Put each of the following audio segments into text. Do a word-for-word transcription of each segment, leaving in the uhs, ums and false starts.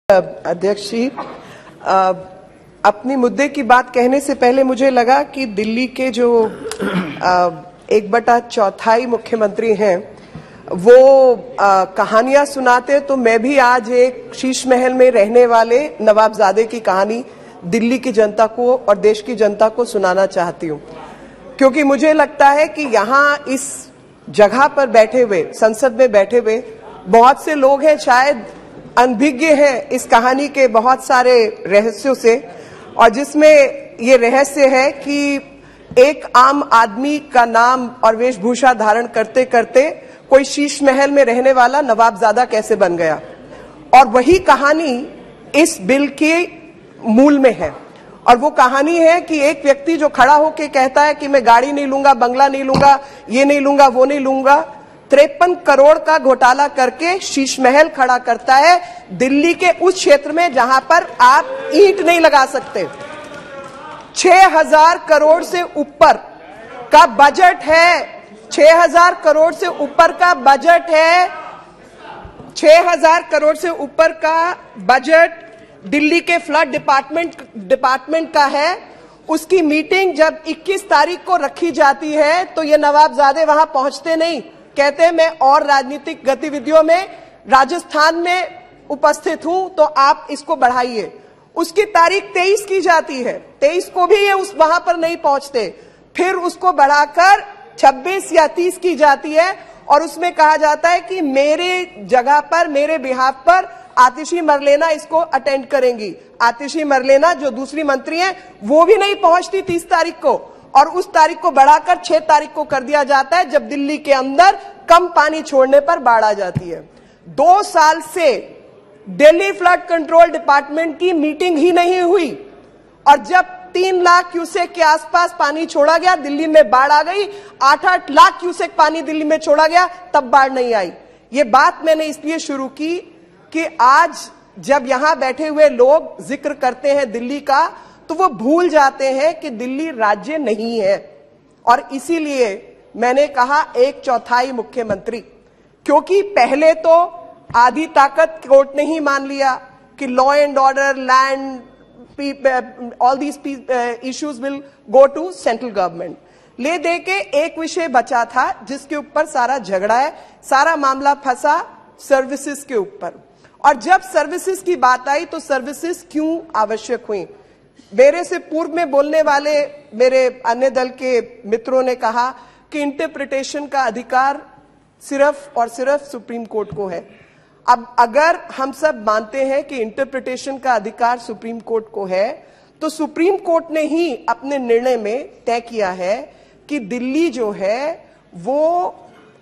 अध्यक्ष जी, अपनी मुद्दे की बात कहने से पहले मुझे लगा कि दिल्ली के जो आ, एक बटा चौथाई मुख्यमंत्री हैं वो आ, कहानियां सुनाते, तो मैं भी आज एक शीश महल में रहने वाले नवाबजादे की कहानी दिल्ली की जनता को और देश की जनता को सुनाना चाहती हूं, क्योंकि मुझे लगता है कि यहाँ इस जगह पर बैठे हुए, संसद में बैठे हुए बहुत से लोग हैं शायद अनभिज्ञ हैं इस कहानी के बहुत सारे रहस्यों से, और जिसमें ये रहस्य है कि एक आम आदमी का नाम और वेशभूषा धारण करते करते कोई शीश महल में रहने वाला नवाबजादा कैसे बन गया, और वही कहानी इस बिल के मूल में है। और वो कहानी है कि एक व्यक्ति जो खड़ा होकर कहता है कि मैं गाड़ी नहीं लूंगा, बंगला नहीं लूंगा, ये नहीं लूंगा, वो नहीं लूंगा, तिरपन करोड़ का घोटाला करके शीश महल खड़ा करता है दिल्ली के उस क्षेत्र में जहां पर आप ईंट नहीं लगा सकते। छह हजार करोड़ से ऊपर का बजट है, छह हजार करोड़ से ऊपर का बजट है, छह हजार करोड़ से ऊपर का बजट दिल्ली के फ्लड डिपार्टमेंट डिपार्टमेंट का है। उसकी मीटिंग जब इक्कीस तारीख को रखी जाती है तो ये नवाबजादे वहां पहुंचते नहीं, कहते हैं मैं और राजनीतिक गतिविधियों में राजस्थान में उपस्थित हूं, तो आप इसको बढ़ाइए। उसकी तारीख तेईस की जाती है, तेईस को भी ये उस वहां पर नहीं पहुंचते, फिर उसको बढ़ाकर छब्बीस या तीस की जाती है, और उसमें कहा जाता है कि मेरे जगह पर, मेरे बिहाफ पर आतिशी मरलेना इसको अटेंड करेंगी। आतिशी मरलेना जो दूसरी मंत्री हैं वो भी नहीं पहुंचती तीस तारीख को, और उस तारीख को बढ़ाकर छह तारीख को कर दिया जाता है जब दिल्ली के अंदर कम पानी छोड़ने पर बाढ़ आ जाती है। दो साल से दिल्ली फ्लड कंट्रोल डिपार्टमेंट की मीटिंग ही नहीं हुई, और जब तीन लाख क्यूसेक के आसपास पानी छोड़ा गया, दिल्ली में बाढ़ आ गई, आठ आठ लाख क्यूसेक पानी दिल्ली में छोड़ा गया, तब बाढ़ नहीं आई। ये बात मैंने इसलिए शुरू की कि आज जब यहां बैठे हुए लोग जिक्र करते हैं दिल्ली का, तो वो भूल जाते हैं कि दिल्ली राज्य नहीं है। और इसीलिए मैंने कहा एक चौथाई मुख्यमंत्री, क्योंकि पहले तो आधी ताकत कोर्ट ने ही मान लिया कि law and order, land, all these issues will go to central government. ले दे के एक विषय बचा था जिसके ऊपर सारा झगड़ा है, सारा मामला फंसा सर्विसेज के ऊपर। और जब सर्विसेज की बात आई तो सर्विसेज क्यों आवश्यक हुई, मेरे से पूर्व में बोलने वाले मेरे अन्य दल के मित्रों ने कहा कि इंटरप्रिटेशन का अधिकार सिर्फ और सिर्फ सुप्रीम कोर्ट को है। अब अगर हम सब मानते हैं कि इंटरप्रिटेशन का अधिकार सुप्रीम कोर्ट को है, तो सुप्रीम कोर्ट ने ही अपने निर्णय में तय किया है कि दिल्ली जो है वो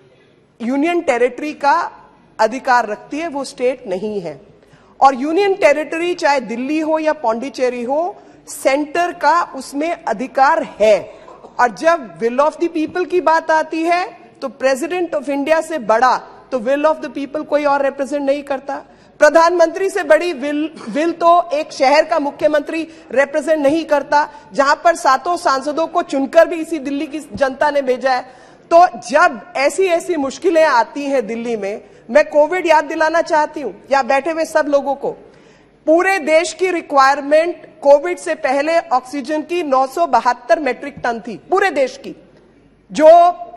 यूनियन टेरिटरी का अधिकार रखती है, वो स्टेट नहीं है। और यूनियन टेरिटरी चाहे दिल्ली हो या पौंडीचेरी हो, सेंटर का उसमें अधिकार है। और जब विल ऑफ द पीपल की बात आती है तो प्रेसिडेंट ऑफ इंडिया से बड़ा तो विल ऑफ द पीपल कोई और रिप्रेजेंट नहीं करता। प्रधानमंत्री से बड़ी विल विल तो एक शहर का मुख्यमंत्री रिप्रेजेंट नहीं करता, जहां पर सातों सांसदों को चुनकर भी इसी दिल्ली की जनता ने भेजा है। तो जब ऐसी ऐसी मुश्किलें आती हैं दिल्ली में, मैं कोविड याद दिलाना चाहती हूं या बैठे हुए सब लोगों को, पूरे देश की रिक्वायरमेंट कोविड से पहले ऑक्सीजन की नौ सौ बहत्तर मेट्रिक टन थी, पूरे देश की, जो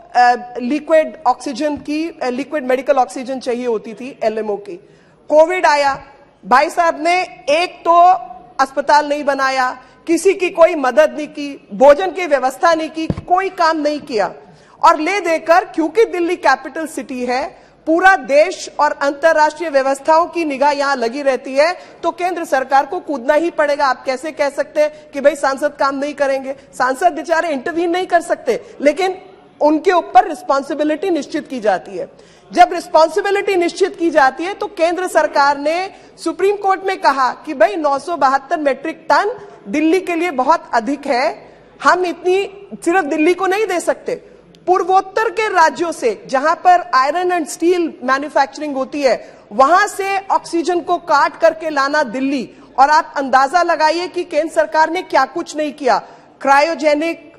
लिक्विड ऑक्सीजन की, लिक्विड मेडिकल ऑक्सीजन चाहिए होती थी एलएमओ की। कोविड आया, भाई साहब ने एक तो अस्पताल नहीं बनाया, किसी की कोई मदद नहीं की, भोजन की व्यवस्था नहीं की, कोई काम नहीं किया। और ले देकर, क्योंकि दिल्ली कैपिटल सिटी है, पूरा देश और अंतरराष्ट्रीय व्यवस्थाओं की निगाह यहां लगी रहती है, तो केंद्र सरकार को कूदना ही पड़ेगा। आप कैसे कह सकते हैं कि भाई सांसद काम नहीं करेंगे? सांसद बेचारे इंटरवीन नहीं कर सकते, लेकिन उनके ऊपर रिस्पॉन्सिबिलिटी निश्चित की जाती है। जब रिस्पॉन्सिबिलिटी निश्चित की जाती है तो केंद्र सरकार ने सुप्रीम कोर्ट में कहा कि भाई नौ सौ बहत्तर मैट्रिक टन दिल्ली के लिए बहुत अधिक है, हम इतनी सिर्फ दिल्ली को नहीं दे सकते, पूर्वोत्तर के राज्यों से जहां पर आयरन एंड स्टील मैन्युफैक्चरिंग होती है, वहां से ऑक्सीजन को काट करके लाना दिल्ली। और आप अंदाजा लगाइए कि केंद्र सरकार ने क्या कुछ नहीं किया। क्रायोजेनिक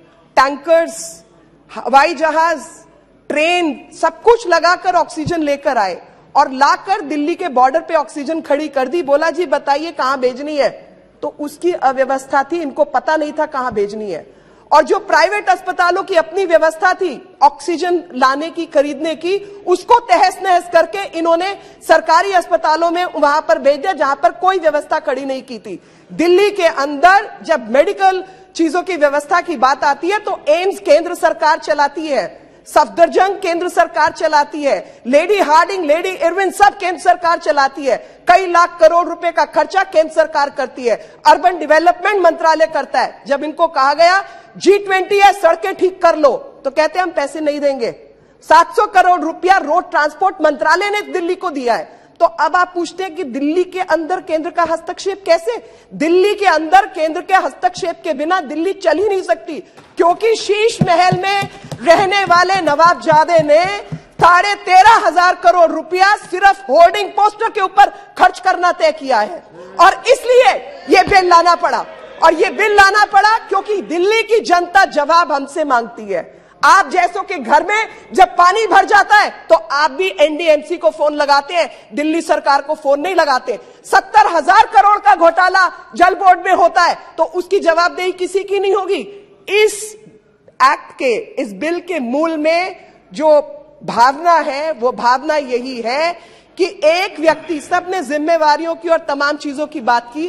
टैंकर्स, हवाई जहाज, ट्रेन, सब कुछ लगाकर ऑक्सीजन लेकर आए। और लाकर दिल्ली के बॉर्डर पे ऑक्सीजन खड़ी कर दी। बोला जी बताइए कहां भेजनी है, तो उसकी अव्यवस्था थी, इनको पता नहीं था कहां भेजनी है। और जो प्राइवेट अस्पतालों की अपनी व्यवस्था थी ऑक्सीजन लाने की, खरीदने की, उसको तहस नहस करके इन्होंने सरकारी अस्पतालों में वहां पर भेज दिया जहां पर कोई व्यवस्था खड़ी नहीं की थी। दिल्ली के अंदर जब मेडिकल चीजों की व्यवस्था की बात आती है तो एम्स केंद्र सरकार चलाती है, सफदरजंग केंद्र सरकार चलाती है, लेडी हार्डिंग, लेडी इरविन सब केंद्र सरकार चलाती है। कई लाख करोड़ रुपए का खर्चा केंद्र सरकार करती है, अर्बन डेवलपमेंट मंत्रालय करता है। जब इनको कहा गया जी ट्वेंटी है, सड़कें ठीक कर लो, तो कहते हैं हम पैसे नहीं देंगे। सात सौ करोड़ रुपया रोड ट्रांसपोर्ट मंत्रालय ने दिल्ली को दिया है। तो अब आप पूछते हैं कि दिल्ली के अंदर केंद्र का हस्तक्षेप कैसे? दिल्ली के अंदर केंद्र के हस्तक्षेप के बिना दिल्ली चल ही नहीं सकती, क्योंकि शीश महल में रहने वाले नवाबजादे ने साढ़े तेरह हजार करोड़ रुपया सिर्फ होर्डिंग पोस्टर के ऊपर खर्च करना तय किया है। और इसलिए यह बिल लाना पड़ा, और यह बिल लाना पड़ा क्योंकि दिल्ली की जनता जवाब हमसे मांगती है। आप जैसों के घर में जब पानी भर जाता है तो आप भी एनडीएमसी को फोन लगाते हैं, दिल्ली सरकार को फोन नहीं लगाते। सत्तर हजार करोड़ का घोटाला जल बोर्ड में होता है तो उसकी जवाबदेही किसी की नहीं होगी। इस एक्ट के, इस बिल के मूल में जो भावना है वो भावना यही है कि एक व्यक्ति, सबने जिम्मेवारियों की और तमाम चीजों की बात की,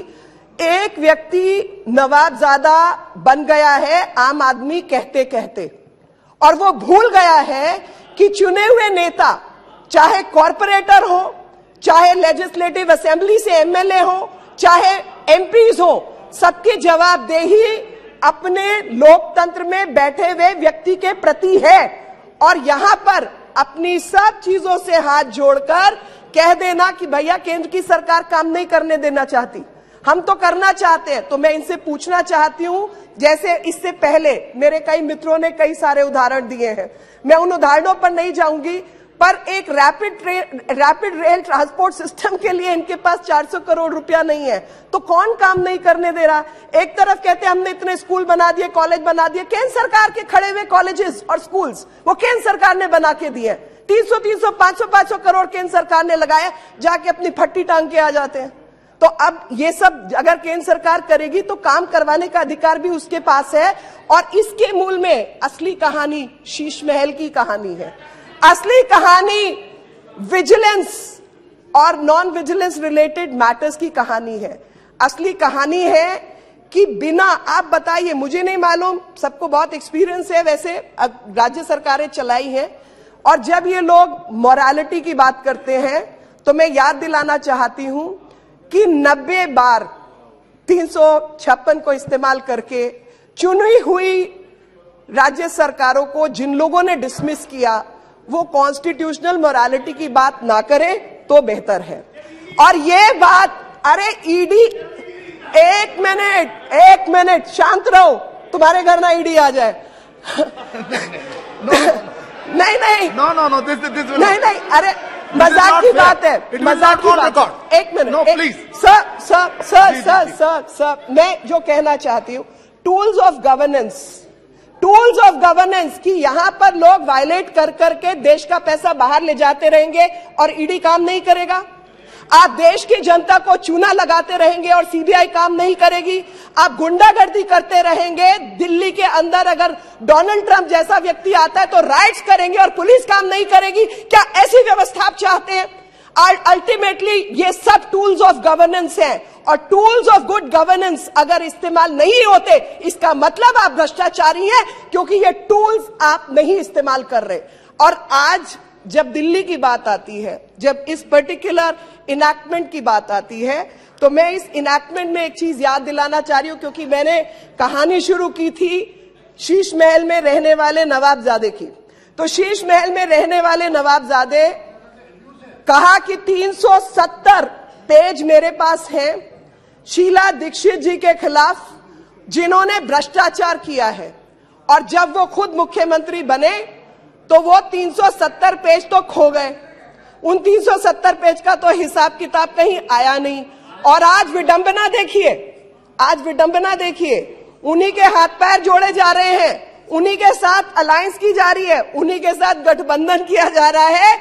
एक व्यक्ति नवाबजादा बन गया है आम आदमी कहते कहते, और वो भूल गया है कि चुने हुए नेता, चाहे कॉरपोरेटर हो, चाहे लेजिस्लेटिव असेंबली से एमएलए हो, चाहे एमपीज हो, सबकी जवाबदेही अपने लोकतंत्र में बैठे हुए व्यक्ति के प्रति है। और यहां पर अपनी सब चीजों से हाथ जोड़कर कह देना कि भैया केंद्र की सरकार काम नहीं करने देना चाहती, हम तो करना चाहते हैं। तो मैं इनसे पूछना चाहती हूं, जैसे इससे पहले मेरे कई मित्रों ने कई सारे उदाहरण दिए हैं, मैं उन उदाहरणों पर नहीं जाऊंगी, पर एक rapid rapid rail transport system के लिए इनके पास चार सौ करोड़ रुपया नहीं है, तो कौन काम नहीं करने दे रहा? एक तरफ कहते हैं हमने इतने स्कूल बना दिए, कॉलेज बना दिए, केंद्र सरकार के खड़े हुए कॉलेजेस और स्कूल्स वो केंद्र सरकार ने बना के दिए। तीन सौ तीन सौ पांच सौ पांच सौ करोड़ केंद्र सरकार ने लगाया, जाके अपनी फट्टी टांग के आ जाते हैं। तो अब ये सब अगर केंद्र सरकार करेगी तो काम करवाने का अधिकार भी उसके पास है। और इसके मूल में असली कहानी शीश महल की कहानी है। असली कहानी विजिलेंस और नॉन विजिलेंस रिलेटेड मैटर्स की कहानी है। असली कहानी है कि बिना, आप बताइए, मुझे नहीं मालूम, सबको बहुत एक्सपीरियंस है, वैसे राज्य सरकारें चलाई हैं, और जब ये लोग मोरालिटी की बात करते हैं तो मैं याद दिलाना चाहती हूं कि नब्बे बार तीन सौ छप्पन को इस्तेमाल करके चुनी हुई राज्य सरकारों को जिन लोगों ने डिसमिस किया वो कॉन्स्टिट्यूशनल मोरालिटी की बात ना करें तो बेहतर है। और ये बात, अरे ईडी, एक मिनट एक मिनट शांत रहो, तुम्हारे घर ना ईडी आ जाए। नहीं नहीं no no no this this नहीं नहीं अरे मजाक की बात है, मजाक की बात। एक minute please sir sir sir sir sir sir मैं जो कहना चाहती हूँ, tools of governance, tools of governance की यहां पर लोग वायलेट कर करके देश का पैसा बाहर ले जाते रहेंगे और ईडी काम नहीं करेगा। आप देश की जनता को चूना लगाते रहेंगे और सीबीआई काम नहीं करेगी। आप गुंडागर्दी करते रहेंगे। दिल्ली के अंदर अगर डोनाल्ड ट्रंप जैसा व्यक्ति आता है तो राइट्स करेंगे और पुलिस काम नहीं करेगी। क्या ऐसी व्यवस्था आप चाहते हैं? अल्टीमेटली ये सब टूल्स ऑफ गवर्नेंस हैं, और टूल्स ऑफ गुड गवर्नेंस अगर इस्तेमाल नहीं होते इसका मतलब आप भ्रष्टाचारी हैं, क्योंकि ये टूल्स आप नहीं इस्तेमाल कर रहे। और आज जब दिल्ली की बात आती है, जब इस पर्टिकुलर इनैक्टमेंट की बात आती है, तो मैं इस इनैक्टमेंट में एक चीज याद दिलाना चाह रही हूं, क्योंकि मैंने कहानी शुरू की थी शीश महल में रहने वाले नवाबजादे की। तो शीश महल में रहने वाले नवाबजादे कहा कि तीन सौ सत्तर पेज मेरे पास हैं शीला दीक्षित जी के खिलाफ, जिन्होंने भ्रष्टाचार किया है, और जब वो खुद मुख्यमंत्री बने तो वो तीन सौ सत्तर पेज तो खो गए। उन तीन सौ सत्तर पेज का तो हिसाब किताब कहीं आया नहीं। और आज विडंबना देखिए, आज विडंबना देखिए, उन्हीं के हाथ पैर जोड़े जा रहे हैं, उन्हीं के साथ अलायंस की जा रही है, उन्हीं के साथ गठबंधन किया जा रहा है,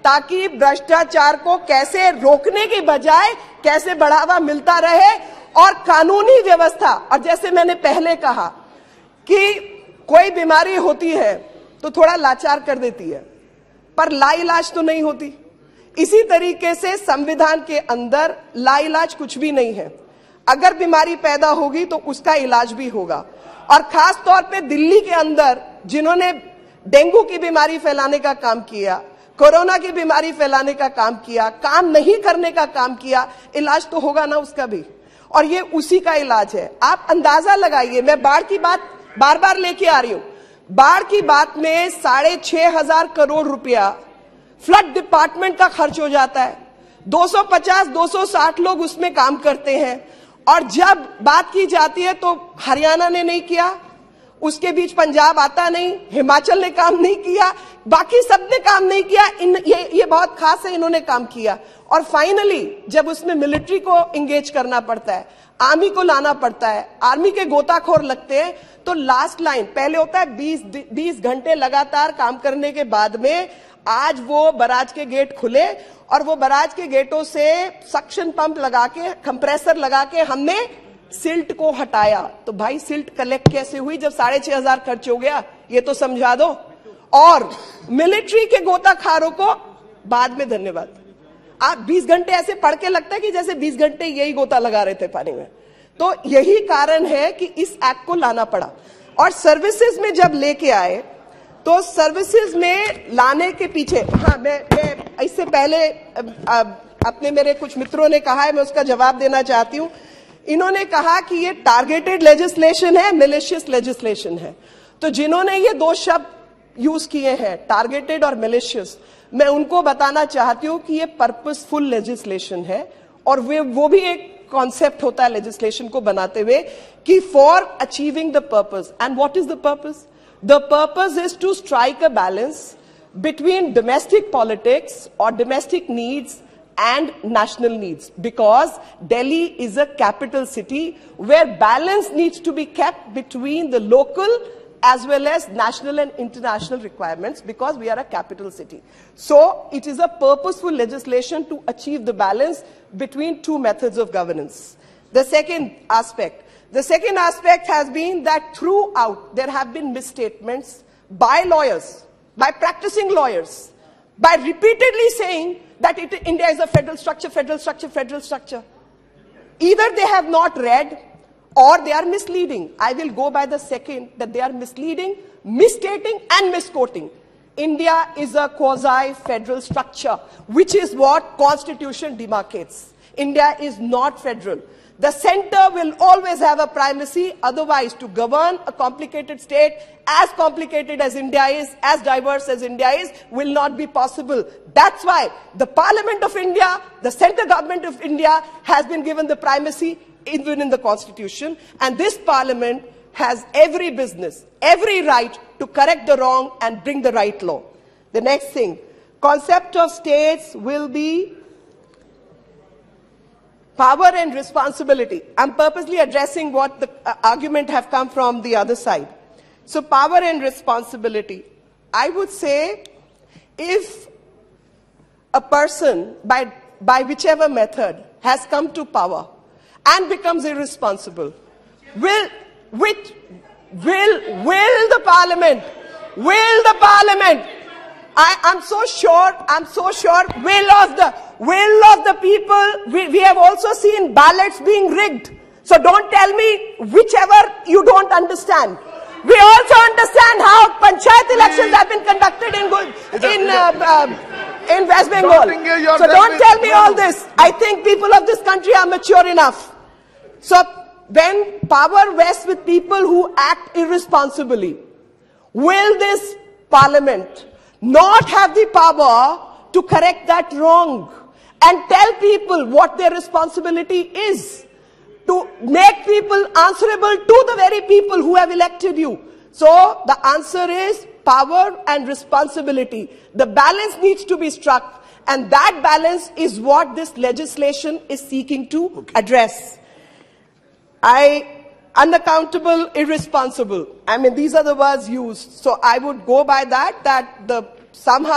ताकि भ्रष्टाचार को कैसे रोकने की बजाय कैसे बढ़ावा मिलता रहे और कानूनी व्यवस्था। और जैसे मैंने पहले कहा कि कोई बीमारी होती है तो थोड़ा लाचार कर देती है, पर लाइलाज तो नहीं होती। इसी तरीके से संविधान के अंदर लाइलाज कुछ भी नहीं है। अगर बीमारी पैदा होगी तो उसका इलाज भी होगा। और खास तौर पे दिल्ली के अंदर जिन्होंने डेंगू की बीमारी फैलाने का काम किया, कोरोना की बीमारी फैलाने का काम किया, काम नहीं करने का काम किया, इलाज तो होगा ना उसका भी। और ये उसी का इलाज है। आप अंदाजा लगाइए, मैं बाढ़ की बात बार बार लेके आ रही हूं। बाढ़ की बात में साढ़े छह हजार करोड़ रुपया फ्लड डिपार्टमेंट का खर्च हो जाता है। दो सौ पचास दो सौ साठ लोग उसमें काम करते हैं। और जब बात की जाती है तो हरियाणा ने नहीं किया, उसके बीच पंजाब आता नहीं, हिमाचल ने काम नहीं किया, बाकी सब ने काम नहीं किया। इन ये ये बहुत खास है, इन्होंने काम किया। और फाइनली जब उसमें मिलिट्री को एंगेज करना पड़ता है, आर्मी को लाना पड़ता है, आर्मी के गोताखोर लगते हैं, तो लास्ट लाइन पहले होता है बीस बीस घंटे लगातार काम करने के बाद में आज वो बराज के गेट खुले और वो बराज के गेटों से सक्शन पंप लगा के, कंप्रेसर लगा के हमने सिल्ट को हटाया। तो भाई सिल्ट कलेक्ट कैसे हुई जब साढ़े छह हजार खर्च हो गया, ये तो समझा दो। और मिलिट्री के गोताखारों को बाद में धन्यवाद। आप बीस घंटे ऐसे पढ़ के लगता है कि जैसे बीस घंटे यही गोता लगा रहे थे पानी में। तो यही कारण है कि इस एक्ट को लाना पड़ा। और सर्विसेज में जब लेके आए तो सर्विसेज में लाने के पीछे, हाँ मैं मैं इससे पहले अपने मेरे कुछ मित्रों ने कहा है, मैं उसका जवाब देना चाहती हूं। इन्होंने कहा कि ये टारगेटेड लेजिस्लेशन है, मिलिशियस लेजिस्लेशन है। तो जिन्होंने ये दो शब्द यूज किए हैं, टारगेटेड और मिलिशियस, मैं उनको बताना चाहती हूं कि ये पर्पसफुल लेजिस्लेशन है। और वे वो भी एक कॉन्सेप्ट होता है लेजिस्लेशन को बनाते हुए कि for achieving the purpose. And what is the purpose? The purpose is to strike a balance between domestic politics or domestic needs and national needs, because Delhi is a capital city where balance needs to be kept between the local as well as national and international requirements, because we are a capital city. So it is a purposeful legislation to achieve the balance between two methods of governance. The second aspect, the second aspect has been that throughout there have been misstatements by lawyers, by practicing lawyers, by repeatedly saying that it, India is a federal structure, federal structure, federal structure. Either they have not read or they are misleading. I will go by the second, that they are misleading, misstating and misquoting. India is a quasi-federal structure, which is what Constitution demarcates. India is not federal. The center will always have a primacy. Otherwise, to govern a complicated state as complicated as India is, as diverse as India is, will not be possible. That's why the Parliament of India, the central government of India, has been given the primacy even in the Constitution. And this Parliament has every business, every right to correct the wrong and bring the right law. The next thing, concept of states will be power and responsibility. I'm purposely addressing what the uh, argument have come from the other side. So power and responsibility. I would say if a person, by, by whichever method, has come to power and becomes irresponsible, will, which, will, will the parliament, will the parliament, I am so sure, I'm so sure, will of the, will of the people, we, we have also seen ballots being rigged. So don't tell me whichever you don't understand. We also understand how panchayat elections have been conducted in, in, uh, uh, in West Bengal. So don't tell me all this. I think people of this country are mature enough. So when power vests with people who act irresponsibly, will this parliament not have the power to correct that wrong and tell people what their responsibility is, to make people answerable to the very people who have elected you? So the answer is power and responsibility. The balance needs to be struck, and that balance is what this legislation is seeking to okay. address. I, unaccountable, irresponsible. I mean, these are the words used. So I would go by that, that the, somehow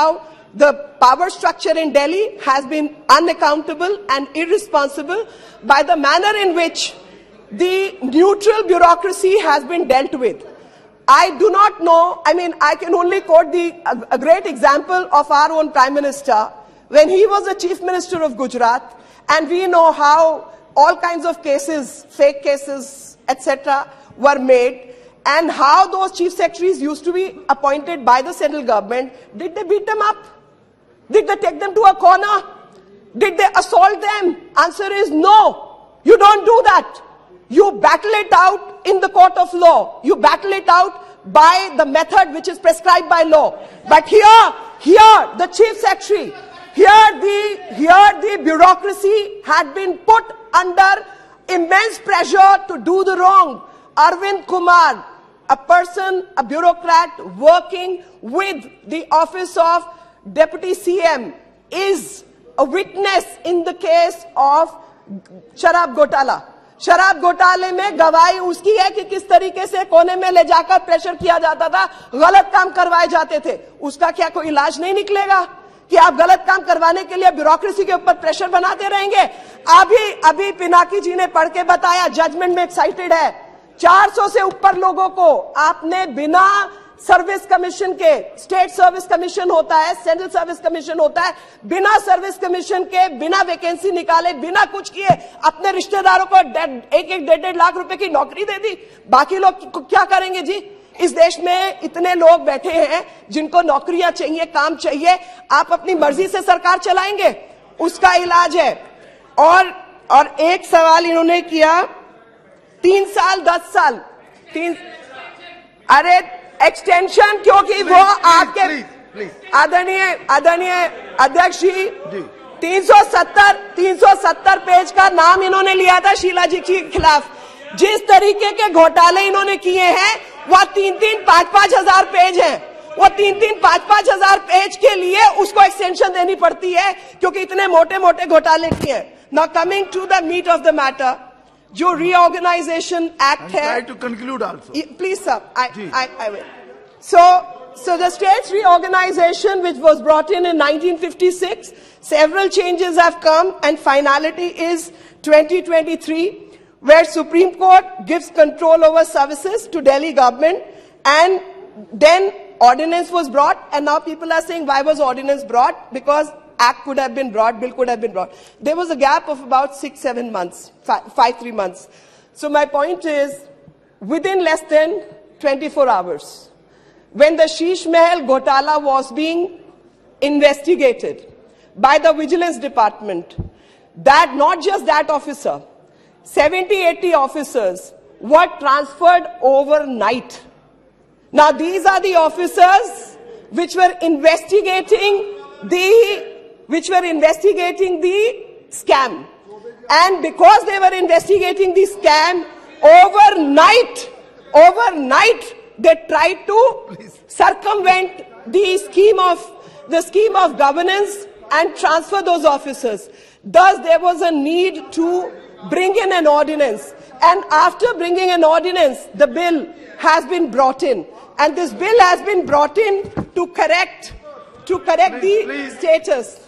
the power structure in Delhi has been unaccountable and irresponsible by the manner in which the neutral bureaucracy has been dealt with. I do not know, I mean, I can only quote the, a, a great example of our own Prime Minister when he was the Chief Minister of Gujarat, and we know how all kinds of cases, fake cases, et cetera were made, and how those chief secretaries used to be appointed by the central government. Did they beat them up? Did they take them to a corner? Did they assault them? Answer is no. You don't do that. You battle it out in the court of law. You battle it out by the method which is prescribed by law. But here, here, the chief secretary, here the, here the bureaucracy had been put under immense pressure to do the wrong. Arvind Kumar, a person, a bureaucrat working with the office of Deputy C M, is a witness in the case of शराब घोटाला. शराब घोटाले में गवाही उसकी है कि किस तरीके से कोने में ले जाकर प्रेशर किया जाता था, गलत काम करवाए जाते थे. उसका क्या कोई इलाज नहीं निकलेगा कि आप गलत काम करवाने के लिए ब्यूरोक्रेसी के ऊपर प्रेशर बनाते रहेंगे? अभी अभी पिनाकी जी ने पढ़ के बताया, जजमेंट में एक्साइटेड है. चार सौ से ऊपर लोगों को आपने बिना सर्विस कमीशन के, स्टेट सर्विस कमीशन होता है, सेंट्रल सर्विस कमीशन होता है, बिना सर्विस कमीशन के, बिना वैकेंसी निकाले, बिना कुछ किए अपने रिश्तेदारों को एक एक डेढ़ डेढ़ लाख रुपए की नौकरी दे दी. बाकी लोग क्या करेंगे जी? इस देश में इतने लोग बैठे हैं जिनको नौकरियां चाहिए, काम चाहिए. आप अपनी मर्जी से सरकार चलाएंगे? उसका इलाज है. और और एक सवाल इन्होंने किया, तीन साल दस साल तीन अरे एक्सटेंशन, क्योंकि वो आपके आदरणीय आदरणीय अध्यक्ष जी तीन सौ सत्तर तीन सौ सत्तर पेज का नाम इन्होंने लिया था शीला जी के खिलाफ. जिस तरीके के घोटाले इन्होंने किए हैं वह तीन तीन पांच पांच हजार पेज हैं. वो तीन तीन पांच पांच हजार पेज के लिए उसको एक्सटेंशन देनी पड़ती है क्योंकि इतने मोटे मोटे घोटाले किए हैं. Now coming to the meat of the matter, जो रीऑर्गेनाइजेशन एक्ट है, try to conclude also. Please sir, I, I, I will. So, so the state's reorganization which was brought in in nineteen fifty-six, several changes have come and finality is twenty twenty-three, where Supreme Court gives control over services to Delhi government, and then ordinance was brought, and now people are saying why was ordinance brought? Because act could have been brought, bill could have been brought. There was a gap of about six, seven months, five, five three months. So my point is, within less than twenty-four hours, when the Sheesh Mahal Ghotala was being investigated by the Vigilance Department, that not just that officer, seventy, eighty officers were transferred overnight. Now these are the officers which were investigating the which were investigating the scam. And because they were investigating the scam, overnight, overnight, they tried to Please. circumvent the scheme of, the scheme of governance and transfer those officers. Thus, there was a need to bring in an ordinance. And after bringing an ordinance, the bill has been brought in. And this bill has been brought in to correct, to correct please, the please. status.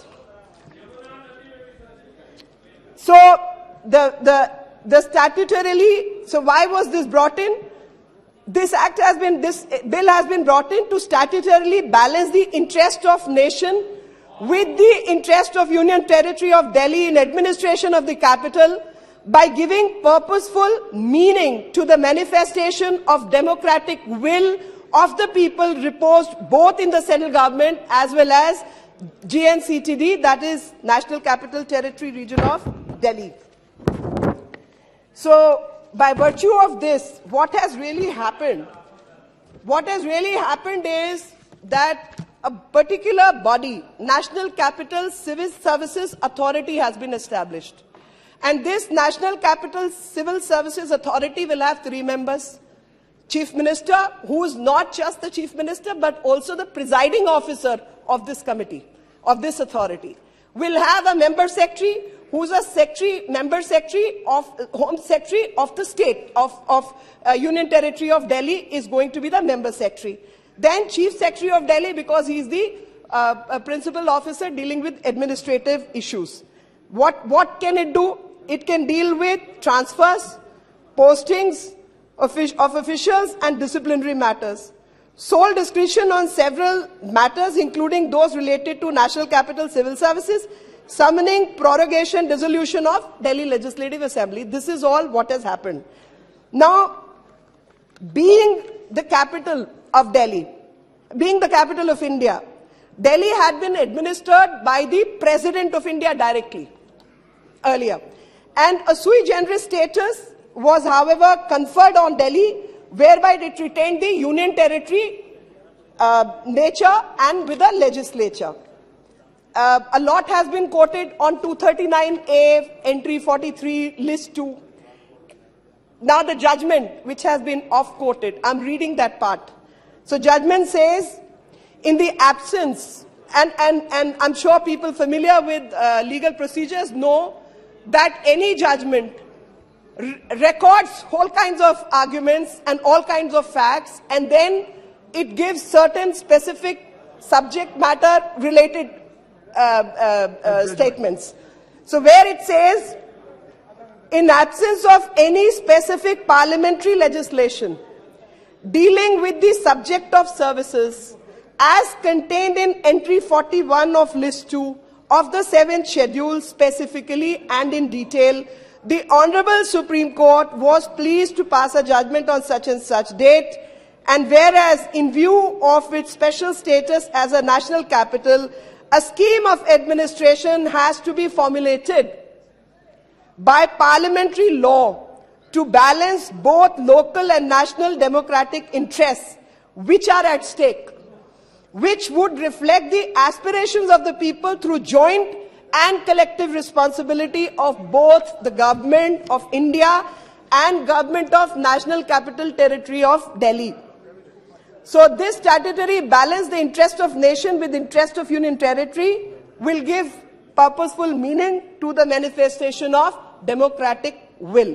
So, the, the, the statutorily, so why was this brought in? This act has been, this bill has been brought in to statutorily balance the interest of nation with the interest of Union Territory of Delhi in administration of the capital by giving purposeful meaning to the manifestation of democratic will of the people reposed both in the central government as well as G N C T D, that is National Capital Territory region of Delhi. So, by virtue of this, what has really happened? What has really happened is that a particular body, National Capital Civil Services Authority, has been established. And this National Capital Civil Services Authority will have three members. Chief Minister, who is not just the Chief Minister, but also the presiding officer of this committee, of this authority. Will have a member secretary, who's a secretary, member secretary of, Home Secretary of the state, of, of uh, Union Territory of Delhi is going to be the member secretary. Then Chief Secretary of Delhi, because he's the uh, a principal officer dealing with administrative issues. What, what can it do? It can deal with transfers, postings of, of officials and disciplinary matters. Sole discretion on several matters, including those related to National Capital Civil Services, summoning, prorogation, dissolution of Delhi Legislative Assembly. This is all what has happened. Now, being the capital of Delhi, being the capital of India, Delhi had been administered by the President of India directly earlier. And a sui generis status was, however, conferred on Delhi, whereby it retained the union territory uh, nature and with a legislature. Uh, a lot has been quoted on two thirty-nine A, entry forty-three, list two. Now the judgment, which has been off-quoted, I'm reading that part. So judgment says, in the absence, and, and, and I'm sure people familiar with uh, legal procedures know that any judgment records whole kinds of arguments and all kinds of facts, and then it gives certain specific subject matter related uh, uh, uh, statements. So where it says, in absence of any specific parliamentary legislation dealing with the subject of services as contained in entry forty-one of list two of the seventh schedule specifically and in detail, the Honorable Supreme Court was pleased to pass a judgment on such and such date, and whereas in view of its special status as a national capital, a scheme of administration has to be formulated by parliamentary law to balance both local and national democratic interests which are at stake, which would reflect the aspirations of the people through joint and collective responsibility of both the government of India and government of National Capital Territory of Delhi. So this statutory balance, the interest of nation with interest of union territory, will give purposeful meaning to the manifestation of democratic will.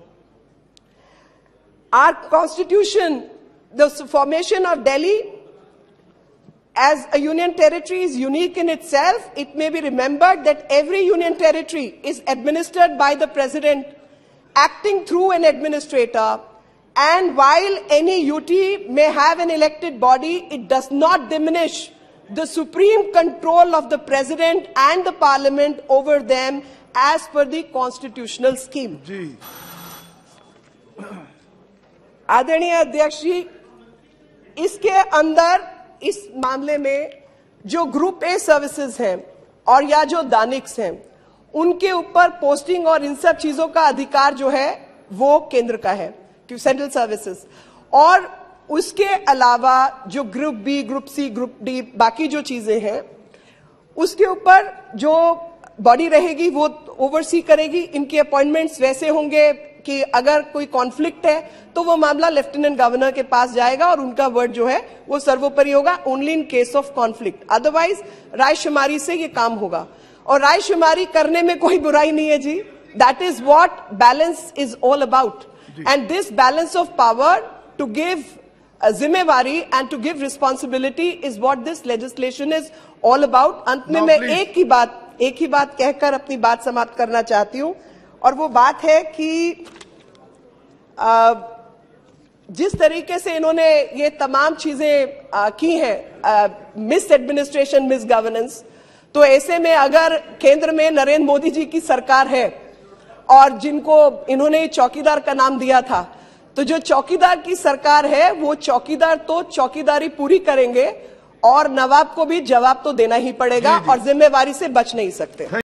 Our constitution, the formation of Delhi as a union territory is unique in itself. It may be remembered that every union territory is administered by the president acting through an administrator, and while any U T may have an elected body, it does not diminish the supreme control of the president and the parliament over them as per the constitutional scheme. आदरणीय अध्यक्ष जी, इसके अंदर इस मामले में जो group A services हैं और या जो दानिक्स हैं, उनके ऊपर पोस्टिंग और इन सब चीजों का अधिकार जो है वो केंद्र का है, सेंट्रल सर्विसेज, और उसके अलावा जो group B, group C, group D, बाकी जो चीजें हैं उसके ऊपर जो बॉडी रहेगी वो ओवरसी करेगी। इनके अपॉइंटमेंट्स वैसे होंगे कि अगर कोई कॉन्फ्लिक्ट है तो वो मामला लेफ्टिनेंट गवर्नर के पास जाएगा और उनका वर्ड जो है वो सर्वोपरि होगा, only in case of conflict. Otherwise रायशुमारी से ये काम होगा, और रायशुमारी करने में कोई बुराई नहीं है जी। That is what balance is all about, and this balance of power to give जिम्मेवारी and to give responsibility is what this legislation is all about. अंत में मैं एक ही बात एक ही बात कहकर अपनी बात समाप्त करना चाहती हूं, और वो बात है कि आ, जिस तरीके से इन्होंने ये तमाम चीजें की हैं, मिस एडमिनिस्ट्रेशन, मिस गवर्नेंस, तो ऐसे में अगर केंद्र में नरेंद्र मोदी जी की सरकार है और जिनको इन्होंने चौकीदार का नाम दिया था, तो जो चौकीदार की सरकार है वो चौकीदार तो चौकीदारी पूरी करेंगे और नवाब को भी जवाब तो देना ही पड़ेगा, और जिम्मेवारी से बच नहीं सकते।